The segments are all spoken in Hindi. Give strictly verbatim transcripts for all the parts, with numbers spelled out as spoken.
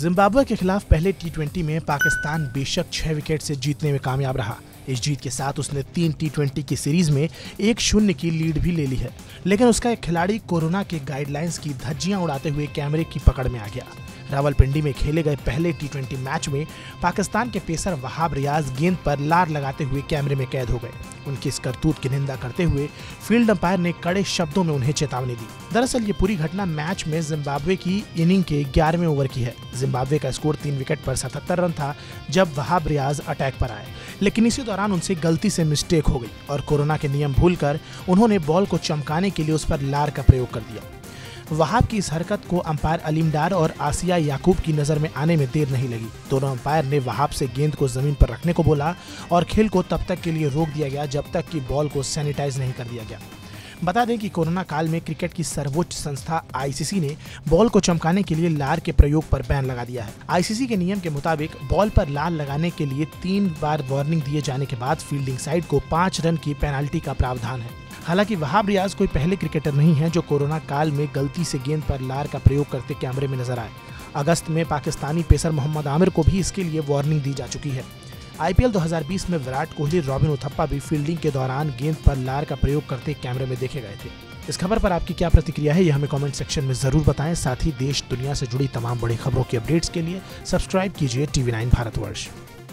जिम्बाब्वे के खिलाफ पहले टी ट्वेंटी में पाकिस्तान बेशक छह विकेट से जीतने में कामयाब रहा। इस जीत के साथ उसने तीन टी ट्वेंटी की सीरीज में एक शून्य की लीड भी ले ली है, लेकिन उसका एक खिलाड़ी कोरोना के गाइडलाइंस की धज्जियां उड़ाते हुए कैमरे की पकड़ में आ गया। रावलपिंडी में खेले गए पहले टी ट्वेंटी मैच में पाकिस्तान के पेसर वहाब रियाज गेंद पर लार लगाते हुए कैमरे में कैद हो गए। उनकी इस करतूत की निंदा करते हुए फील्ड अंपायर ने कड़े शब्दों में उन्हें चेतावनी दी। दरअसल ये पूरी घटना मैच में जिम्बाब्वे की इनिंग के ग्यारहवें ओवर की है। जिम्बाब्वे का स्कोर तीन विकेट पर सतहत्तर रन था जब वहाब रियाज अटैक पर आए, लेकिन इसी दौरान उनसे गलती से मिस्टेक हो गई और कोरोना के नियम भूलकर उन्होंने बॉल को चमकाने के लिए उस पर लार का प्रयोग कर दिया। वहाब की इस हरकत को अंपायर अलीम डार और आसिया याकूब की नजर में आने में देर नहीं लगी। दोनों अंपायर ने वहाब से गेंद को जमीन पर रखने को बोला और खेल को तब तक के लिए रोक दिया गया जब तक कि बॉल को सैनिटाइज नहीं कर दिया गया। बता दें कि कोरोना काल में क्रिकेट की सर्वोच्च संस्था आई सी सी ने बॉल को चमकाने के लिए लार के प्रयोग पर बैन लगा दिया है। आई सी सी के नियम के मुताबिक बॉल पर लार लगाने के लिए तीन बार वार्निंग दिए जाने के बाद फील्डिंग साइड को पांच रन की पेनाल्टी का प्रावधान है। हालांकि वहाब रियाज कोई पहले क्रिकेटर नहीं है जो कोरोना काल में गलती से गेंद पर लार का प्रयोग करते कैमरे में नजर आए। अगस्त में पाकिस्तानी पेसर मोहम्मद आमिर को भी इसके लिए वार्निंग दी जा चुकी है। आई पी एल दो हज़ार बीस में विराट कोहली, रॉबिन उथप्पा भी फील्डिंग के दौरान गेंद पर लार का प्रयोग करते कैमरे में देखे गए थे। इस खबर पर आपकी क्या प्रतिक्रिया है, ये हमें कमेंट सेक्शन में जरूर बताएं। साथ ही देश दुनिया से जुड़ी तमाम बड़ी खबरों की अपडेट्स के लिए सब्सक्राइब कीजिए टीवी नाइन भारतवर्ष।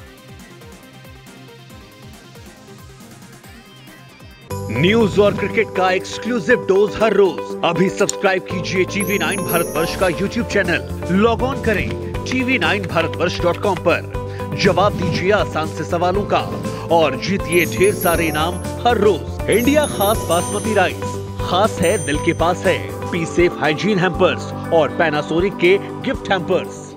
न्यूज और क्रिकेट का एक्सक्लूसिव डोज हर रोज। अभी सब्सक्राइब कीजिए टीवी नाइन भारतवर्ष का यूट्यूब चैनल। लॉग ऑन करें TV nine Bharatvarsh dot com पर। जवाब दीजिए आसान से सवालों का और जीतिए ढेर सारे इनाम हर रोज। इंडिया खास बासमती राइस, खास है दिल के पास है। पी सेफ हाइजीन हैम्पर्स और पैनासोनिक के गिफ्ट हैम्पर्स।